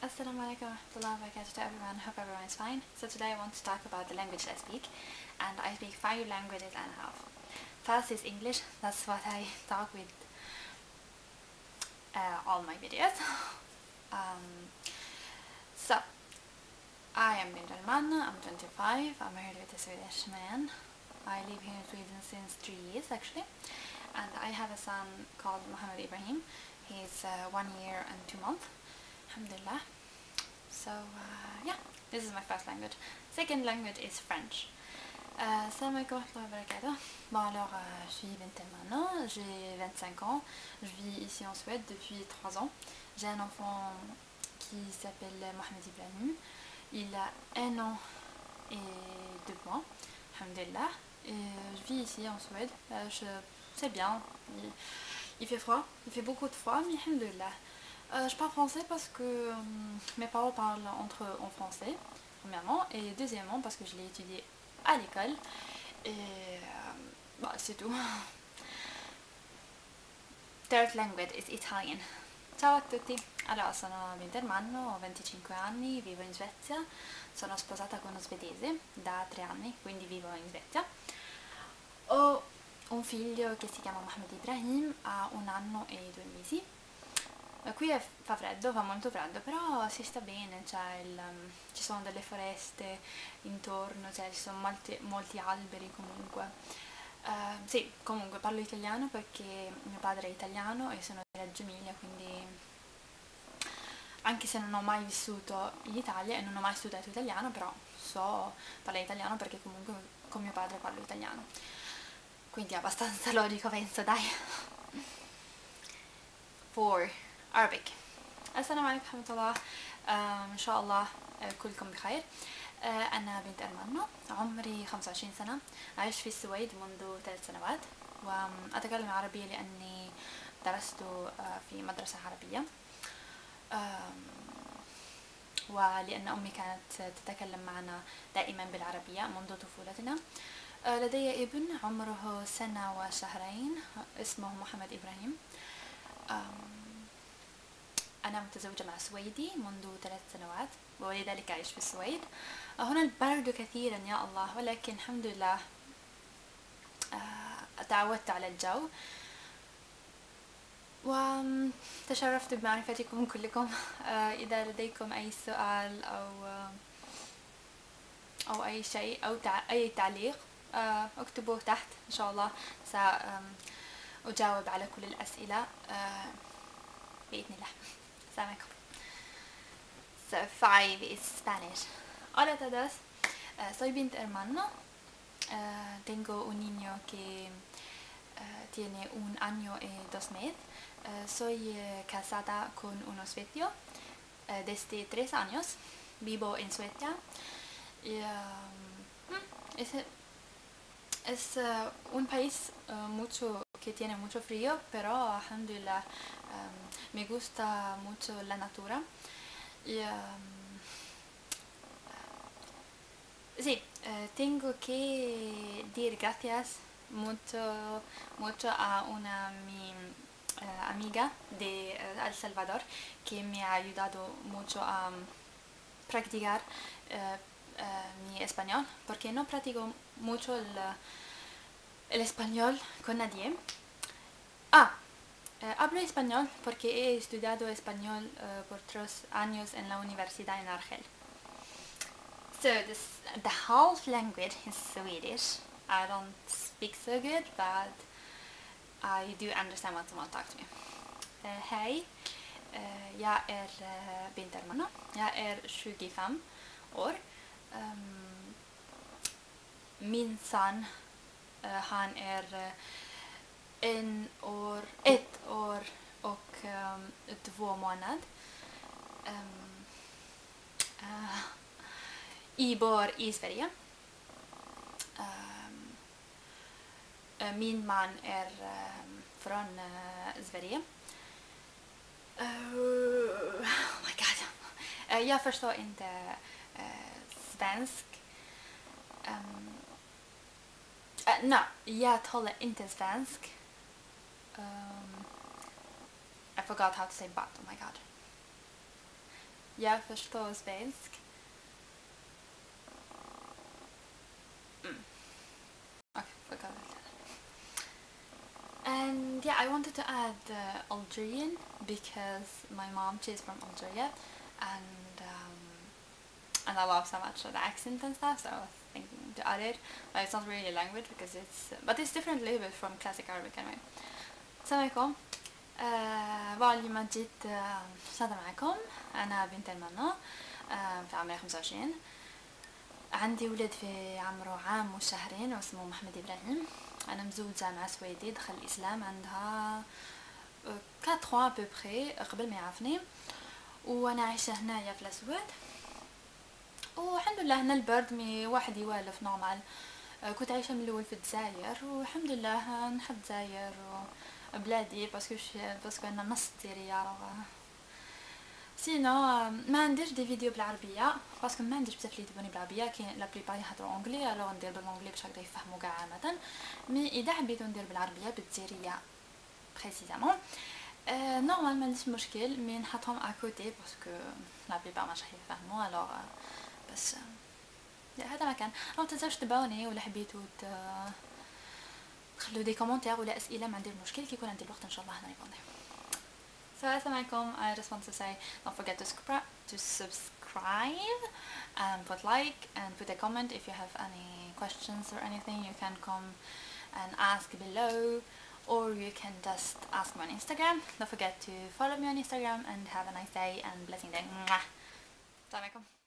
Assalamu alaikum wa rahmatullahi wa barakatuh to everyone. Hope everyone is fine. So today I want to talk about the language I speak, and I speak 5 languages and a half. First is English. That's what I talk with all my videos. So I am Bint Alman. I'm 25. I'm married with a Swedish man. I live here in Sweden since 3 years actually, and I have a son called Mohammed Ibrahim. He's 1 year and 2 months. Alhamdulillah. So yeah, this is my first language. Second language is French. Salam alaikum wa rahmatullahi wa barakatuh. Bon alors, je suis Bint Alman, j'ai 25 ans, je vis ici en Suède depuis 3 ans. J'ai un enfant qui s'appelle Mohammed Ibrahim. Il a 1 an et 2 mois, alhamdulillah. Et je vis ici en Suède. C'est bien, il fait froid, il fait beaucoup de froid, mais alhamdulillah. Je parle français parce que mes parents parlent entre eux en français, premièrement, et deuxièmement parce que je l'ai étudié à l'école, et c'est tout. Third language is Italian. Ciao a tutti, allora sono Bint Alman, ho 25 anni, vivo in Svezia, sono sposata con uno svedese da 3 anni, quindi vivo in Svezia. Ho un figlio che si chiama Mohammed Ibrahim, ha 1 anno e 2 mesi. Qui fa freddo, fa molto freddo, però si sta bene, ci sono delle foreste intorno, ci sono molti alberi comunque. Sì, comunque parlo italiano perché mio padre è italiano e sono di Reggio Emilia, quindi anche se non ho mai vissuto in Italia e non ho mai studiato italiano, però so parlare italiano perché comunque con mio padre parlo italiano. Quindi è abbastanza logico, penso, dai. 4. Arabic. السلام عليكم ورحمة الله. إن شاء الله كلكم بخير. أنا بنت أرمنة، عمري 25 سنة، أعيش في السويد منذ 3 سنوات، وأتكلم عربية لأني درست في مدرسة عربية، ولأن أمي كانت تتكلم معنا دائما بالعربية منذ طفولتنا. لدي ابن عمره 1 سنة وشهرين اسمه محمد إبراهيم. أنا متزوجة مع سويدي منذ 3 سنوات ولذلك أعيش في السويد. هنا البرد كثيرا يا الله، ولكن الحمد لله تعودت على الجو، وتشرفت بمعرفتكم كلكم. إذا لديكم أي سؤال أو أي شيء أو أي تعليق اكتبوه تحت، إن شاء الله سأجاوب على كل الأسئلة بإذن الله. Salam alaikum. So 5 is Spanish. Hola a todos, soy Bint Hermano, tengo un niño que tiene 1 año y 2 meses, soy casada con un suecio desde 3 años, vivo en Suecia y es un país que tiene mucho frío, pero alhamdulillah me gusta mucho la natura y sí, tengo que decir gracias mucho a mi amiga de El Salvador que me ha ayudado mucho a practicar mi español, porque no practico mucho el español con nadie. Hablo español porque he estudiado español por 3 años en la universidad en Argel. So the half language is Swedish. I don't speak so good, but I do understand when someone talks to me. Hej, jag är Bint Alman. Jag är 25 år. Min son, han är 1 år och 2 månader. Bor i Sverige. Min man är från Sverige. Oh my god. Jag förstår inte svensk. Jag talar inte svensk. I forgot how to say but, oh my god. Jag förstår svensk. Okay, forgot it. And yeah, I wanted to add Algerian because my mom, she's from Algeria, and I love so much the accent and stuff, so I was thinking to add it. But it's not really a language because but it's different a little bit from classic Arabic anyway. السلام عليكم. اليوم جيت شاطرة معكم. أنا بنت المنى، في عمري 25. عندي ولد في عمره عام وشهرين واسمه محمد إبراهيم. أنا مزوجة مع سويدي دخل الإسلام عندها 4 ans à peu près قبل ما يعرفني، وأنا عايشة هنايا في الأسود، والحمد لله هنا البرد مي واحد يوالف نورمال. كنت عايشة من الأول في الجزائر، والحمد لله نحب الجزائر وبلادي باسكو أنا نص ديرية. سينو ما نديرش دي فيديو بالعربيه باسكو ما عنديش بزاف اللي يدبوني بالعربيه، كاين لا بليبار يهضروا اونغلي، الوغ ندير بالانغلي باش هكذا يفهموا كاع عامه. مي اذا حبيتو ندير بالعربيه بالجزائريه بريسيزامون نورمال ما عنديش مشكل، مي نحطهم اكوتي باسكو لا بليبار ماش يفهموا. الوغ بس هذا ما كان. او تنساوش تباوني ولا حبيتو تخلوا دي كومونتير ولا اسئله، ما عندي مشكل كي يكون عندي الوقت ان شاء الله نريبوندي. So assalamu alaikum, I just want to say don't forget to subscribe and put like and put a comment. If you have any questions or anything, you can come and ask below, or you can just ask me on Instagram. Don't forget to follow me on Instagram and have a nice day and blessing day. Assalamu alaikum.